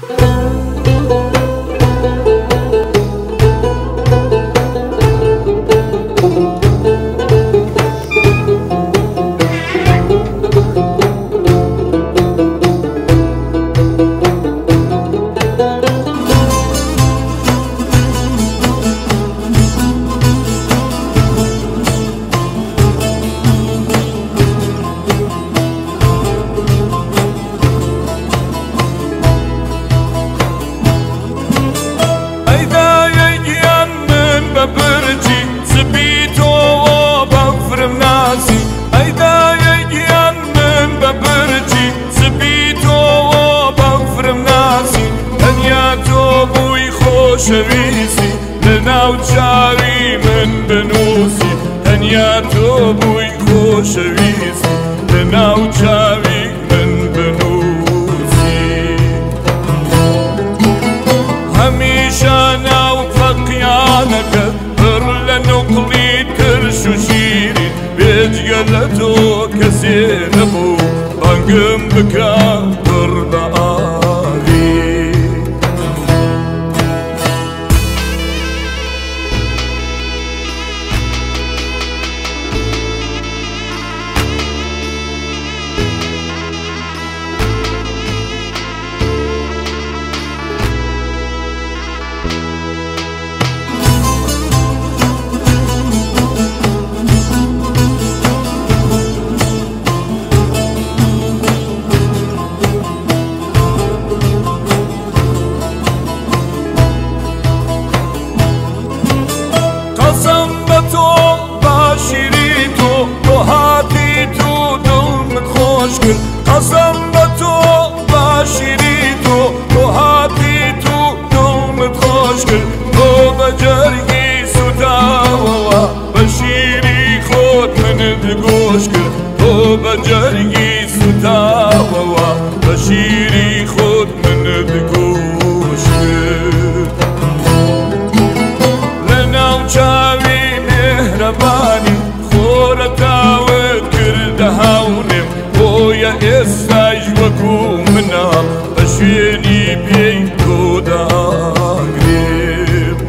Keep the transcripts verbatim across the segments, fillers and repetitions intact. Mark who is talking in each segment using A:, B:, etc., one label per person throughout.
A: برجي سبيتو وبفرم ناسي أيدا يجيان من ببرجي سبيتو وبفرم ناسي دنياتو بوي خوشويسي لناو جاري من بنوسي دنياتو بوي خوشويسي لناو جاري من بنوسي هميشة ناو فقيانك نقلي ترشو شيرين بيجيلتو كسين ابو بانقم بكا بربالي قسم بتو باشيريتو وهاتيتو دوم تخوشكر تو بجرقي سوداوا بشيري خود من دقوشكر تو بجرقي سوداوا بشيري خود من دقوشكر لنا وشاوي مهرباني خورتاوت كردهاونم يا إساج وكو منا أشيني بيتو دا قريب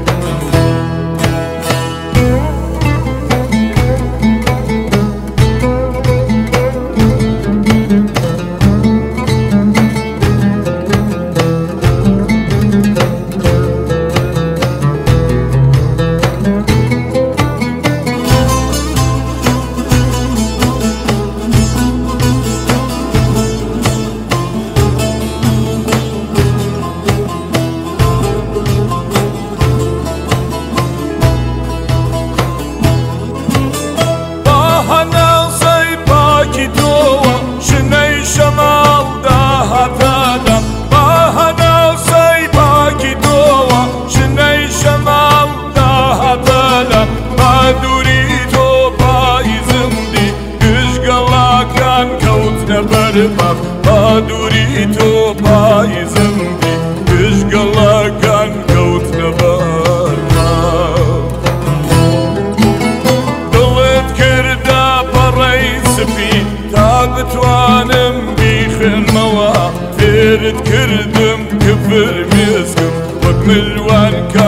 A: برباب بادوريتو بايزم بي كشقلا كان كوت نبرباب دلت كردا بريس بي تابتوانم بيخن موا فيرد كردم كفر مسكم وكملوان كان